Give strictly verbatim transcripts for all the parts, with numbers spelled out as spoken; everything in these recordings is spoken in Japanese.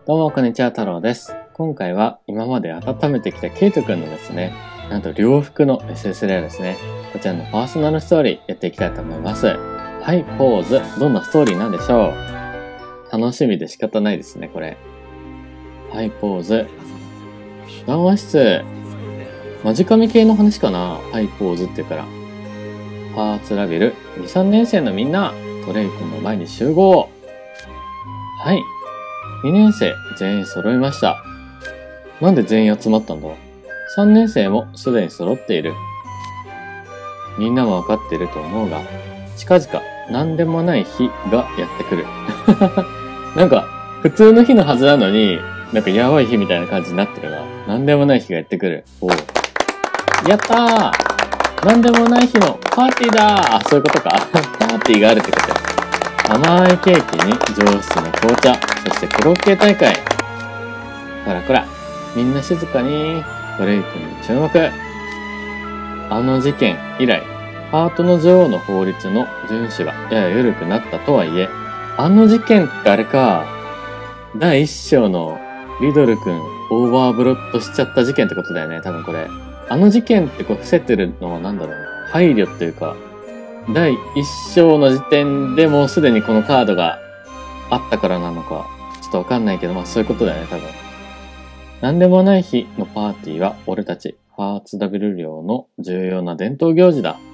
どうも、こんにちは、太郎です。今回は今まで温めてきたケイトくんのですね、なんと両服の エスエス レアですね、こちらのパーソナルストーリーやっていきたいと思います。はい、ポーズ。どんなストーリーなんでしょう？楽しみで仕方ないですね、これ。はい、ポーズ。談話室。マジカミ系の話かな？はい、ポーズって言うから。パーツラビル。に、さんねん生のみんな、トレイ君の前に集合。はい。にねん生全員揃いました。なんで全員集まったんだ？ さん 年生もすでに揃っている。みんなもわかっていると思うが、近々何でもない日がやってくる。なんか、普通の日のはずなのに、なんかやばい日みたいな感じになってるな。何でもない日がやってくる。おう。やったー！何でもない日のパーティーだー！あ、そういうことか。パーティーがあるってことや。甘いケーキに上質な紅茶、そしてコロッケ大会。こらこら、みんな静かに。トレイ君に注目。あの事件以来、ハートの女王の法律の遵守がやや緩くなったとはいえ、あの事件ってあれか、だいいっ章のリドル君オーバーブロットしちゃった事件ってことだよね、多分これ。あの事件ってこう伏せてるのはなんだろうね。配慮っていうか、だいいっ章の時点でもうすでにこのカードがあったからなのか、ちょっとわかんないけど、まあそういうことだよね、多分。なんでもない日のパーティーは俺たちハーツダブル寮の重要な伝統行事だ。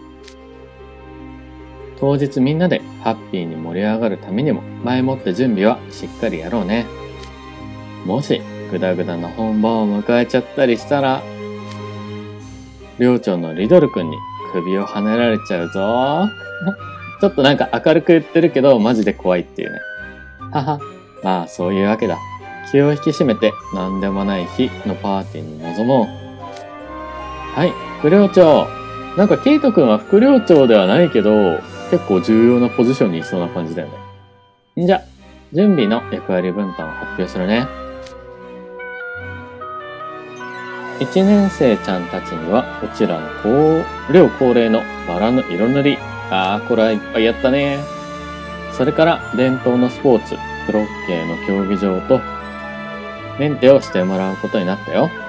当日みんなでハッピーに盛り上がるためにも前もって準備はしっかりやろうね。もしグダグダな本番を迎えちゃったりしたら、寮長のリドル君に首をはねられちゃうぞ。ちょっとなんか明るく言ってるけどマジで怖いっていうね。はは、まあそういうわけだ。気を引き締めて何でもない日のパーティーに臨もう。はい、副寮長。なんかケイト君は副寮長ではないけど、結構重要なポジションにいそうな感じだよね。んじゃ、準備の役割分担を発表するね。いちねん生ちゃんたちには、うちらの寮恒例のバラの色塗り。あー、これはいっぱいやったね。それから伝統のスポーツ、クロッケーの競技場と、メンテをしてもらうことになったよ。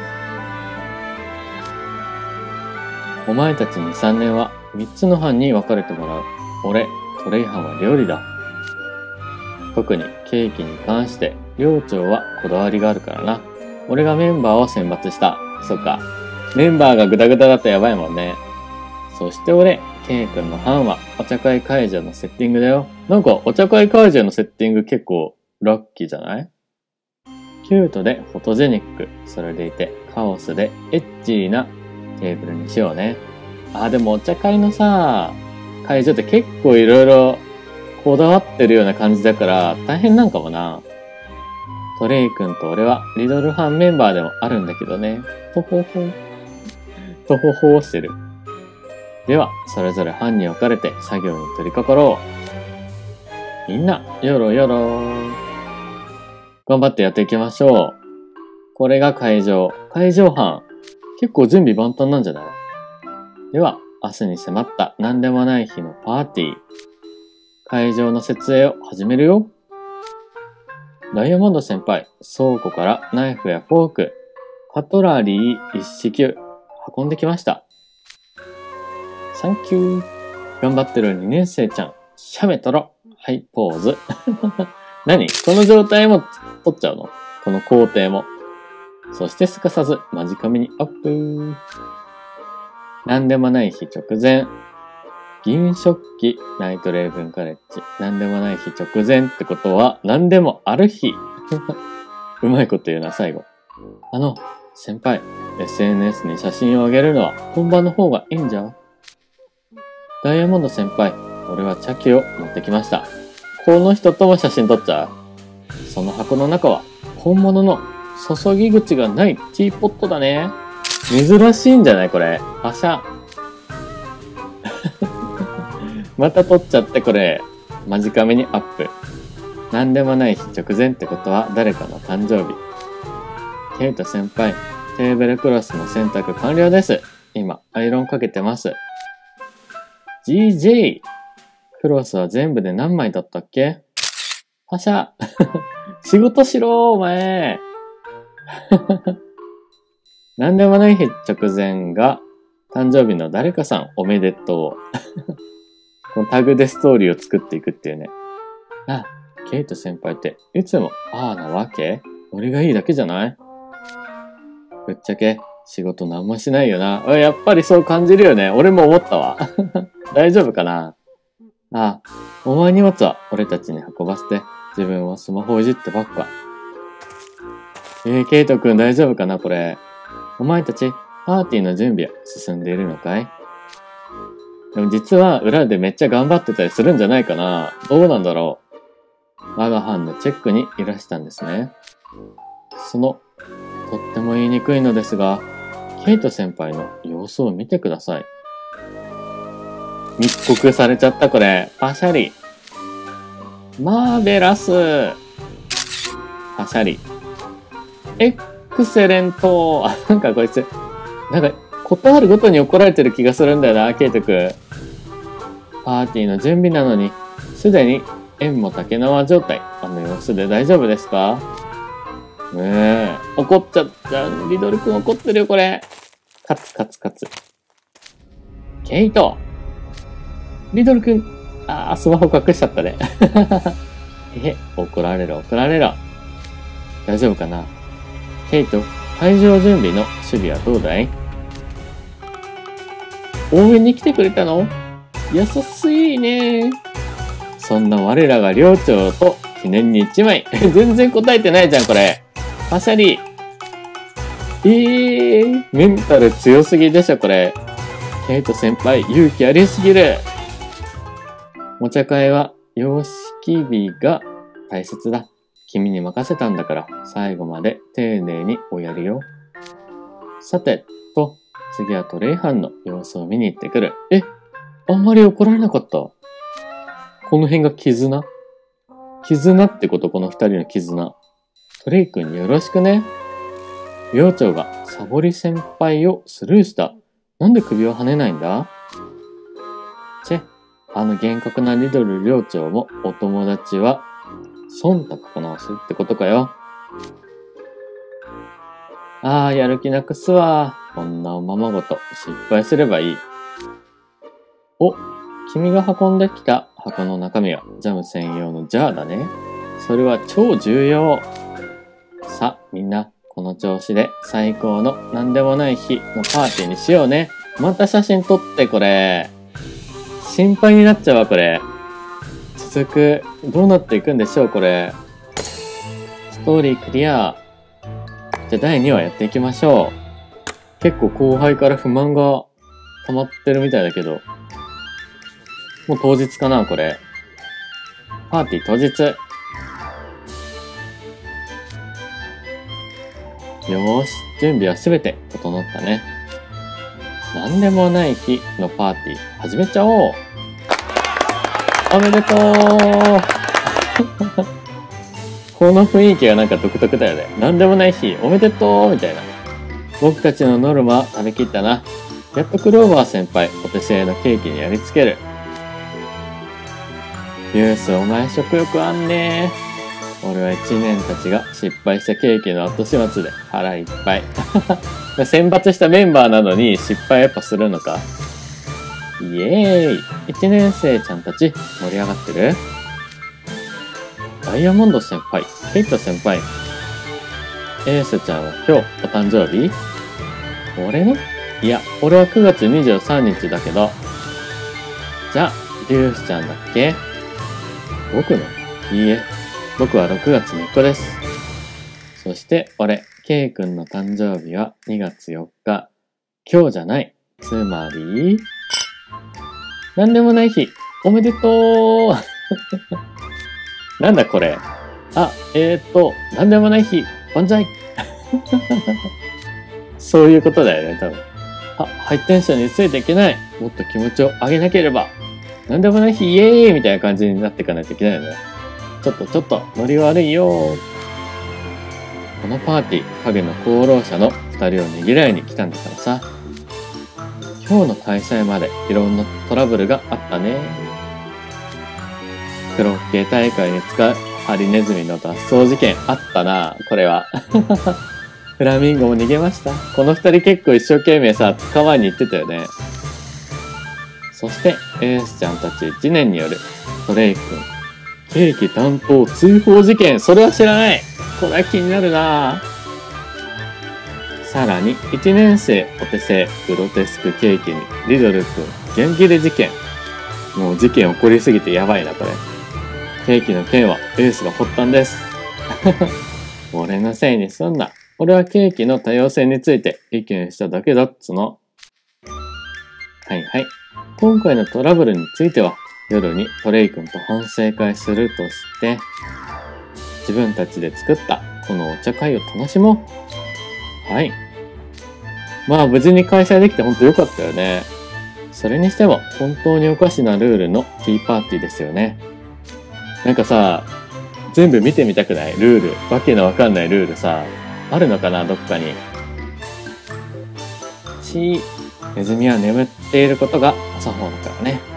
お前たちに、さんねんはみっつの班に分かれてもらう。俺、トレイ班は料理だ。特にケーキに関して寮長はこだわりがあるからな。俺がメンバーを選抜した。そっか。メンバーがグダグダだとやばいもんね。そして俺、ケイ君の班はお茶会会場のセッティングだよ。なんかお茶会会場のセッティング結構ラッキーじゃない？キュートでフォトジェニック、それでいてカオスでエッチーなテーブルにしようね。あ、でもお茶会のさ、会場って結構いろいろこだわってるような感じだから大変なんかもな。トレイ君と俺はリドル班メンバーでもあるんだけどね。とほほ。とほほをしてる。では、それぞれ班に分かれて作業に取り掛かろう。みんな、よろよろ。頑張ってやっていきましょう。これが会場。会場班。結構準備万端なんじゃない？では、明日に迫った何でもない日のパーティー。会場の設営を始めるよ。ダイヤモンド先輩、倉庫からナイフやフォーク、カトラリー一式運んできました。サンキュー。頑張ってるにねん生ちゃん。シャメ撮ろ。はい、ポーズ。何？この状態も撮っちゃうの？この工程も。そしてすかさず、マジカメにアップ。なんでもない日直前。銀食器、ナイトレーブンカレッジ。なんでもない日直前ってことは、なんでもある日。うまいこと言うな、最後。あの、先輩、エスエヌエス に写真を上げるのは本番の方がいいんじゃ？ダイヤモンド先輩、俺は茶器を持ってきました。この人とも写真撮っちゃう？その箱の中は、本物の注ぎ口がないティーポットだね。珍しいんじゃないこれ。パシャ。また撮っちゃってこれ。マジカメにアップ。なんでもない日直前ってことは誰かの誕生日。ケイト先輩、テーブルクロスの洗濯完了です。今、アイロンかけてます。ジージェー! クロスは全部で何枚だったっけ？パシャ仕事しろ、お前。なんでもない日直前が、誕生日の誰かさんおめでとう。このタグでストーリーを作っていくっていうね。あ、ケイト先輩っていつもああなわけ？俺がいいだけじゃない？ぶっちゃけ仕事なんもしないよな。やっぱりそう感じるよね。俺も思ったわ。大丈夫かな？ああ、お前荷物は俺たちに運ばせて、自分はスマホをいじってばっか。えー、ケイトくん大丈夫かなこれ。お前たち、パーティーの準備は進んでいるのかい？でも実は裏でめっちゃ頑張ってたりするんじゃないかな。どうなんだろう。我が班のチェックにいらしたんですね。その、とっても言いにくいのですが、ケイト先輩の様子を見てください。密告されちゃったこれ。パシャリ。マーベラス。パシャリ。エクセレント。なんかこいつ、なんか、ことあるごとに怒られてる気がするんだよな、ケイトくん。パーティーの準備なのに、すでに縁も竹縄状態。あの様子で大丈夫ですか？ねえ、怒っちゃった。リドルくん怒ってるよ、これ。カツカツカツ。ケイト。リドルくん。あー、スマホ隠しちゃったね。え、怒られろ、怒られろ。大丈夫かな？ケイト、会場準備の守備はどうだい？応援に来てくれたの？優しいね。そんな我らが寮長と記念に一枚。全然答えてないじゃん、これ。パシャリ。えー、メンタル強すぎでしょ、これ。ケイト先輩、勇気ありすぎる。お茶会は、様式美が大切だ。君に任せたんだから、最後まで丁寧におやりよ。さて、と、次はトレイ班の様子を見に行ってくる。え、あんまり怒られなかった。この辺が絆？絆ってこと？この二人の絆。トレイ君によろしくね。寮長がサボり先輩をスルーした。なんで首を跳ねないんだ？チェ、あの厳格なリドル寮長もお友達は忖度こなすってことかよ。ああ、やる気なくすわ。こんなおままごと失敗すればいい。お、君が運んできた箱の中身はジャム専用のジャーだね。それは超重要。さ、みんな、この調子で最高のなんでもない日のパーティーにしようね。また写真撮って、これ。心配になっちゃうわ、これ。続く。どうなっていくんでしょう、これ。ストーリークリア。じゃあだいにわやっていきましょう。結構後輩から不満が溜まってるみたいだけど。もう当日かな、これ。パーティー当日。よーし、準備はすべて整ったね。なんでもない日のパーティー始めちゃおう。おめでとう。この雰囲気がなんか独特だよね。なんでもない日おめでとうみたいな。僕たちのノルマ食べきったな。やっとクローバー先輩お手製のケーキにやりつける。ユース、お前食欲あんねー。俺は一年たちが失敗したケーキの後始末で腹いっぱい。選抜したメンバーなのに失敗やっぱするのか。イエーイ。一年生ちゃんたち盛り上がってる？ダイヤモンド先輩、ケイト先輩。エースちゃんは今日お誕生日？俺の？いや、俺はくがつにじゅうさんにちだけど。じゃあ、リュウスちゃんだっけ？僕の？いいえ。僕はろくがつみっかです。そして俺、ケイ君の誕生日はにがつよっか。今日じゃない。つまり、なんでもない日、おめでとう。なんだこれ。あ、えーっと、なんでもない日、万歳。そういうことだよね、多分。あ、ハイテンションについていけない。もっと気持ちを上げなければ。なんでもない日、イエーイみたいな感じになっていかないといけないよね。ちょっとちょっと、ノリ悪いよー。このパーティー、影の功労者のふたりをねぎらいに来たんだからさ。今日の開催までいろんなトラブルがあったね。クロッケ大会に使うハリネズミの脱走事件あったな、これは。フラミンゴも逃げました。この二人結構一生懸命さ、捕まえに行ってたよね。そして、エースちゃんたちいちねんによるトレイ君、ケーキ担当通報事件。それは知らない。これは気になるな。さらに、いちねん生お手製グロテスクケーキにリドル君、元気で事件。もう事件起こりすぎてやばいな、これ。ケーキの件はエースが発端です。俺のせいにすんな。俺はケーキの多様性について意見しただけだっつの。はいはい。今回のトラブルについては、夜にトレイ君と反省会するとして、自分たちで作ったこのお茶会を楽しもう。はい。まあ無事に開催できてほんとよかったよね。それにしても本当におかしなルールのティーパーティーですよね。なんかさ、全部見てみたくない？ルール。わけのわかんないルールさ、あるのかなどっかに。し、ネズミは眠っていることが作法だからね。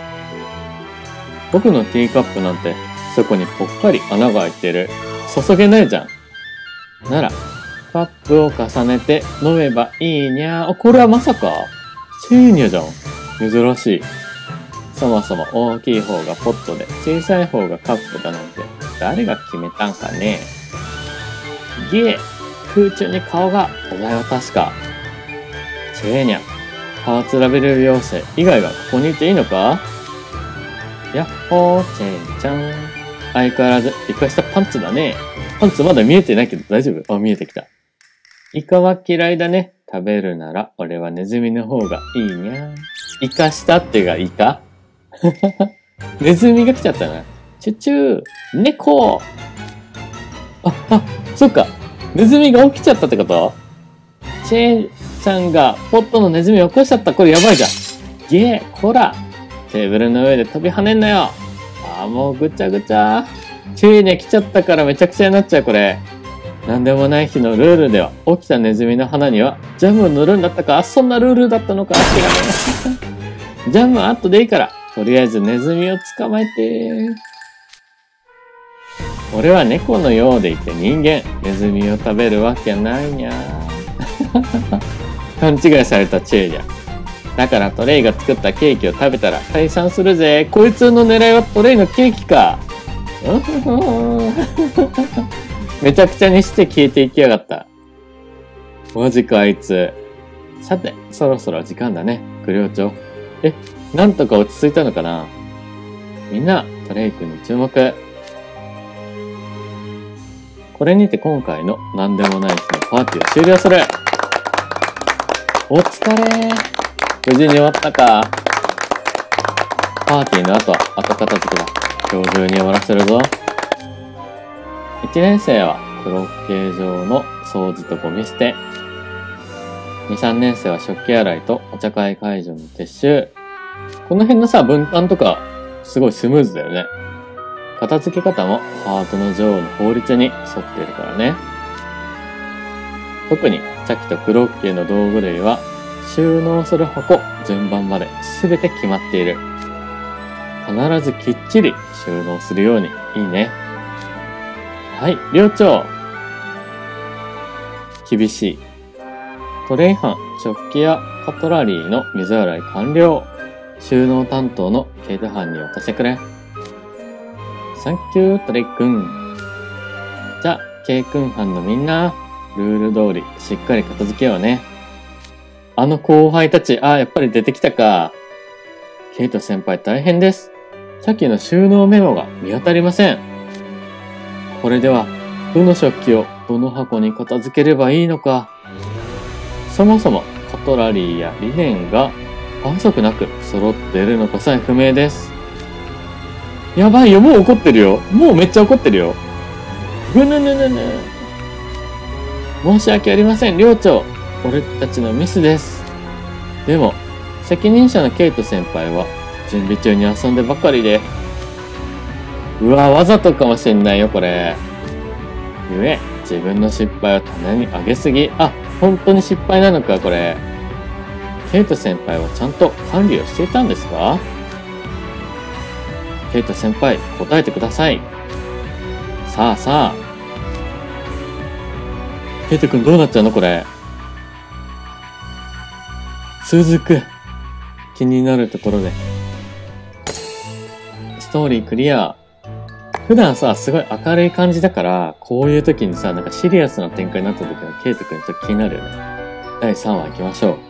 僕のティーカップなんてそこにぽっかり穴が開いてる。注げないじゃん。なら、カップを重ねて飲めばいいにゃー。これはまさかチーニャじゃん。珍しい。そもそも大きい方がポットで小さい方がカップだなんて誰が決めたんかね。ゲー、空中に顔が。お前は確か。チェーニャ、パーツラベル妖精以外がここにいていいのか。やっほー、チェーンちゃん。相変わらずイカしたパンツだね。パンツまだ見えてないけど大丈夫？あ、見えてきた。イカは嫌いだね。食べるなら俺はネズミの方がいいにゃー。イカしたってがイカネズミが来ちゃったな。チュチュー、猫。あ、あ、そっか。ネズミが起きちゃったってこと？チェーンちゃんがポットのネズミを起こしちゃった。これやばいじゃん。ゲー、こら。テーブルの上で飛び跳ねんなよ。あーもうぐちゃぐちゃ。チェーンに来ちゃったからめちゃくちゃになっちゃうこれ。なんでもない日のルールでは起きたネズミの鼻にはジャムを塗るんだったか。そんなルールだったのか。違う。ジャムは後でいいから。とりあえずネズミを捕まえて。俺は猫のようでいて人間。ネズミを食べるわけないにゃー。勘違いされたチェーニャ。だからトレイが作ったケーキを食べたら退散するぜ。こいつの狙いはトレイのケーキか。めちゃくちゃにして消えていきやがった。マジかあいつ。さて、そろそろ時間だね、ク寮長。え、なんとか落ち着いたのかな。みんな、トレイ君に注目。これにて今回のなんでもない日のパーティーを終了する。お疲れー。無事に終わったか。パーティーの後は後片付けだ。今日中に終わらせるぞ。いちねん生はクロッケー場の掃除とゴミ捨て。に、さんねん生は食器洗いとお茶会会場の撤収。この辺のさ、分担とか、すごいスムーズだよね。片付け方もハートの女王の法律に沿っているからね。特に、チャキとクロッケーの道具類は、収納する箱、順番まで全て決まっている。必ずきっちり収納するように、いいね。はい、寮長。厳しい。トレイ班、食器やカトラリーの水洗い完了。収納担当のケイト班に渡してくれ。サンキュー、トレイ君。じゃあ、ケイ君班のみんな、ルール通りしっかり片付けようね。あの後輩たち、ああ、やっぱり出てきたか。ケイト先輩大変です。さっきの収納メモが見当たりません。これでは、どの食器をどの箱に片付ければいいのか。そもそもカトラリーやリネンが反則なく揃っているのかさえ不明です。やばいよ、もう怒ってるよ。もうめっちゃ怒ってるよ。ぐぬぬぬぬ。申し訳ありません、寮長。俺たちのミスです。でも、責任者のケイト先輩は準備中に遊んでばかりで。うわ、わざとかもしんないよ、これ。ゆえ、自分の失敗を棚に上げすぎ。あ、本当に失敗なのか、これ。ケイト先輩はちゃんと管理をしていたんですか？ケイト先輩、答えてください。 さあさあ。ケイト君どうなっちゃうのこれ。続く。気になるところで。ストーリークリア。普段さ、すごい明るい感じだから、こういう時にさ、なんかシリアスな展開になった時のケイト君ちょっと気になるよね。だいさんわ行きましょう。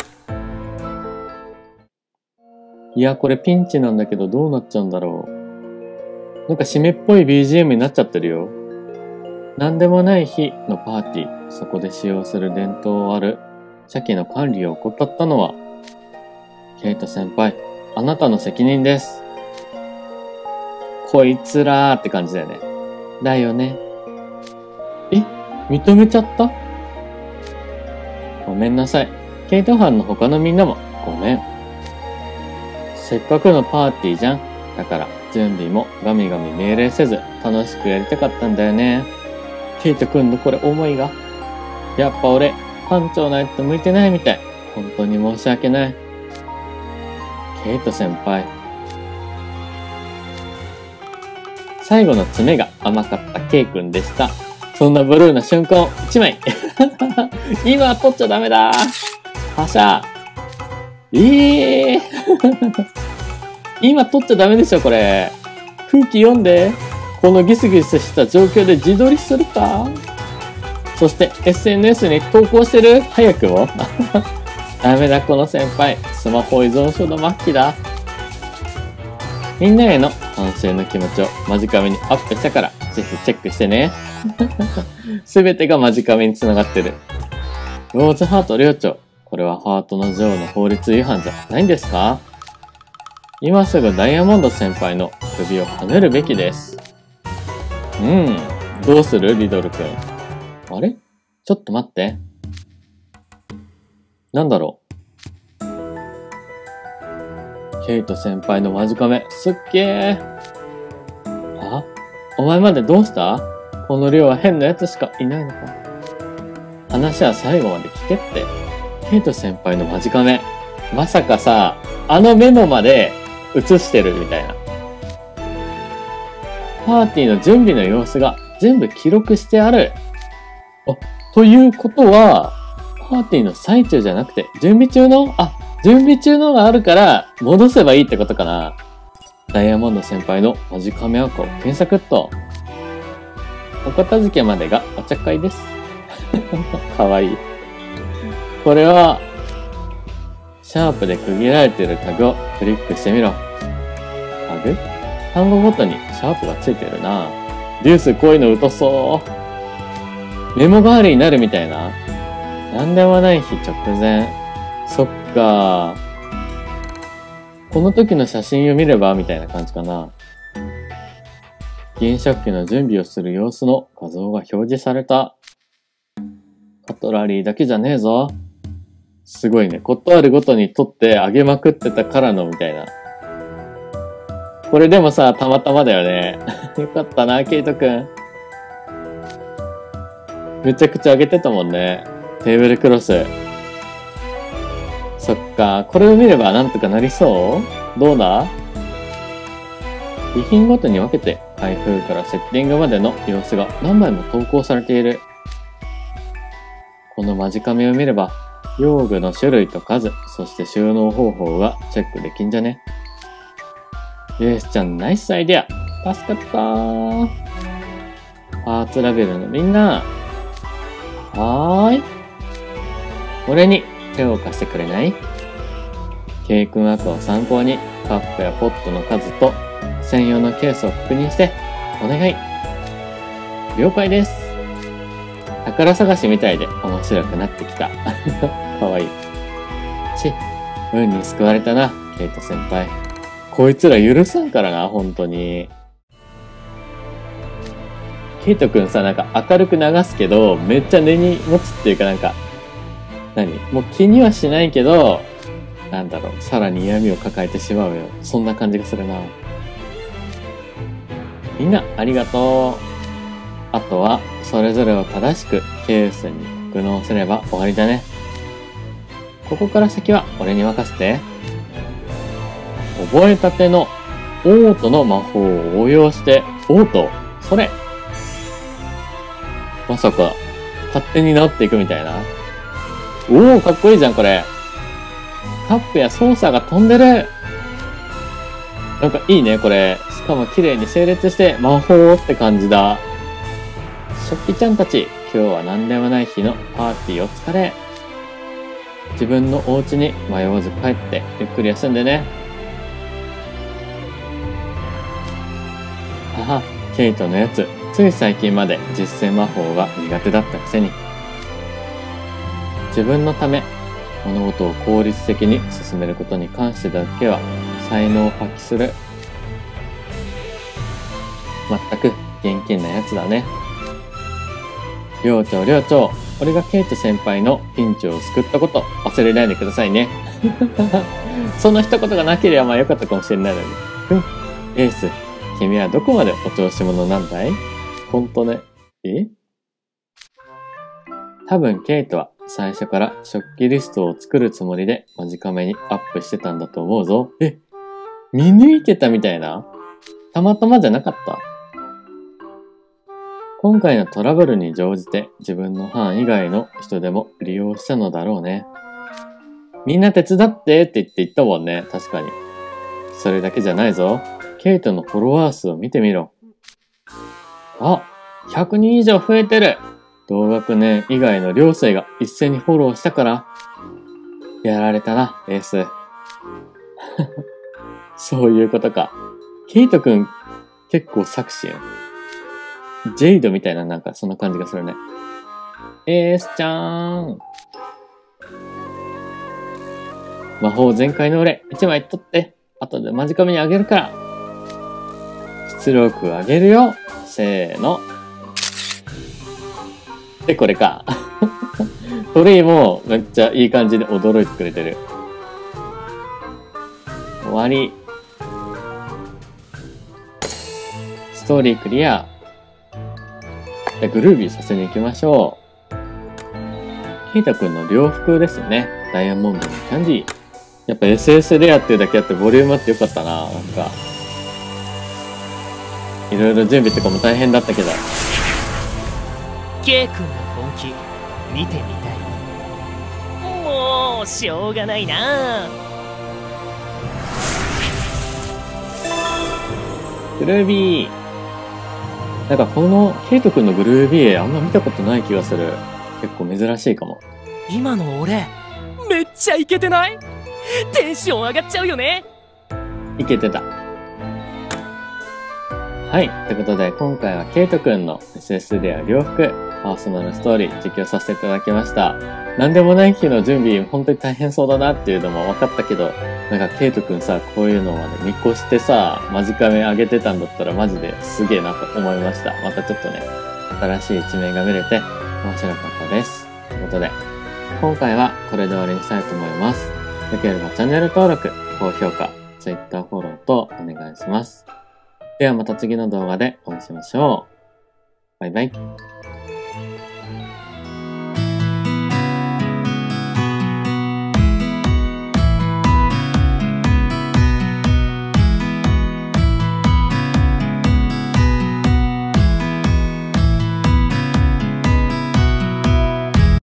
いや、これピンチなんだけどどうなっちゃうんだろう。なんか締めっぽい ビージーエム になっちゃってるよ。なんでもない日のパーティー。そこで使用する伝統ある茶器の管理を怠ったのは、ケイト先輩、あなたの責任です。こいつらーって感じだよね。だよね。え？認めちゃった？ごめんなさい。ケイト班の他のみんなもごめん。せっかくのパーティーじゃん。だから準備もガミガミ命令せず楽しくやりたかったんだよね。ケイトくんのこれ思いが。やっぱ俺、班長のやつと向いてないみたい。本当に申し訳ない。ケイト先輩。最後の爪が甘かったケイくんでした。そんなブルーな瞬間を一枚。今は取っちゃダメだ。はしゃ。ええー。今取っちゃダメでしょ、これ。空気読んで。このギスギスした状況で自撮りするか？そして エスエヌエス に投稿してる？早くもダメだ、この先輩。スマホ依存症の末期だ。みんなへの反省の気持ちをマジカメにアップしたから、ぜひチェックしてね。すべてがマジカメに繋がってる。ローズハート寮長。これはハートの女王の法律違反じゃないんですか？今すぐダイヤモンド先輩の首をはねるべきです。うん。どうする？リドル君。あれ？ちょっと待って。なんだろう。ケイト先輩のマジカメ、すっげー。あ？お前までどうした？この寮は変な奴しかいないのか？話は最後まで聞けって。ケイト先輩のマジカメ。まさかさ、あのメモまで映してるみたいな。パーティーの準備の様子が全部記録してある。あ、ということは、パーティーの最中じゃなくて、準備中の、あ、準備中のがあるから、戻せばいいってことかな。ダイヤモンド先輩のマジカメアカを検索っと。お片付けまでがお茶会です。かわいい。これは、シャープで区切られているタグをクリックしてみろ。タグ？単語ごとにシャープがついてるな。デュースこういうの疎そう。メモ代わりになるみたいな。なんでもない日直前。そっか。この時の写真を見ればみたいな感じかな。銀食器の準備をする様子の画像が表示された。カトラリーだけじゃねえぞ。すごいね。ことあるごとに撮ってあげまくってたからのみたいな。これでもさ、たまたまだよね。よかったな、ケイトくん。めちゃくちゃあげてたもんね。テーブルクロス。そっか、これを見ればなんとかなりそう？どうだ？備品ごとに分けて、開封からセッティングまでの様子が何枚も投稿されている。このマジカメを見れば、用具の種類と数、そして収納方法がチェックできんじゃね？レースちゃんナイスアイデア。助かったー。パーツラベルのみんな。はーい。俺に手を貸してくれない？ケイ君アクを参考にカップやポットの数と専用のケースを確認してお願い。了解です。宝探しみたいで面白くなってきた。かわいい。ち、運に救われたな、ケイト先輩。こいつら許さんからな、本当に。ケイトくんさ、なんか明るく流すけど、めっちゃ根に持つっていうかなんか、何？もう気にはしないけど、なんだろう、さらに嫌味を抱えてしまうよ。そんな感じがするな。みんな、ありがとう。あとは、それぞれを正しくケースに格納すれば終わりだね。ここから先は俺に任せて。覚えたてのオートの魔法を応用して、オート、それ、 まさか、勝手に治っていくみたいな。おお、かっこいいじゃん、これ。カップやソーサーが飛んでる。なんかいいね、これ。しかも綺麗に整列して魔法って感じだ。食器ちゃんたち、今日は何でもない日のパーティーお疲れ。自分のお家に迷わず帰ってゆっくり休んでね。母、ケイトのやつ、つい最近まで実践魔法が苦手だったくせに。自分のため、物事を効率的に進めることに関してだけは才能を発揮する。まったく現金なやつだね。寮長寮長、俺がケイト先輩のピンチを救ったこと忘れないでくださいね。その一言がなければまあ良かったかもしれないのに。ふん、エース、君はどこまでお調子者なんだい？ほんとね。え？多分ケイトは最初から食器リストを作るつもりで短めにアップしてたんだと思うぞ。え？見抜いてたみたいな？たまたまじゃなかった？今回のトラブルに乗じて自分の班以外の人でも利用したのだろうね。みんな手伝ってって言って言ったもんね。確かに。それだけじゃないぞ。ケイトのフォロワー数を見てみろ。あ、ひゃくにん以上増えてる。同学年以外の寮生が一斉にフォローしたから。やられたな、エース。そういうことか。ケイトくん、結構作詞やん。ジェイドみたいななんかそんな感じがするね。エースちゃーん。魔法全開の俺、一枚取って、後で間近めにあげるから。出力あげるよ。せーの。で、これか。トレイもめっちゃいい感じで驚いてくれてる。終わり。ストーリークリア。じゃあグルービーさせに行きましょう。ケイタくんの洋服ですね。ダイヤモンドのキャンディー。やっぱ エスエス レアっていうだけあってボリュームあってよかったな。なんか。いろいろ準備とかも大変だったけど。 ケイ君の本気見てみたい。もうしょうがないな。 グルービー。なんかこのケイト君のグルービーあんま見たことない気がする。結構珍しいかも。 今の俺めっちゃイケてない？テンション上がっちゃうよね。 イケてた。はい。ということで、今回はケイトくんの エスエス レア洋服、パーソナルストーリー実況させていただきました。なんでもない日の準備、本当に大変そうだなっていうのも分かったけど、なんかケイトくんさ、こういうのまで見越してさ、間近め上げてたんだったらマジですげえなと思いました。またちょっとね、新しい一面が見れて面白かったです。ということで、今回はこれで終わりにしたいと思います。よければチャンネル登録、高評価、Twitter フォローとお願いします。ではまた次の動画でお会いしましょう。バイバイ。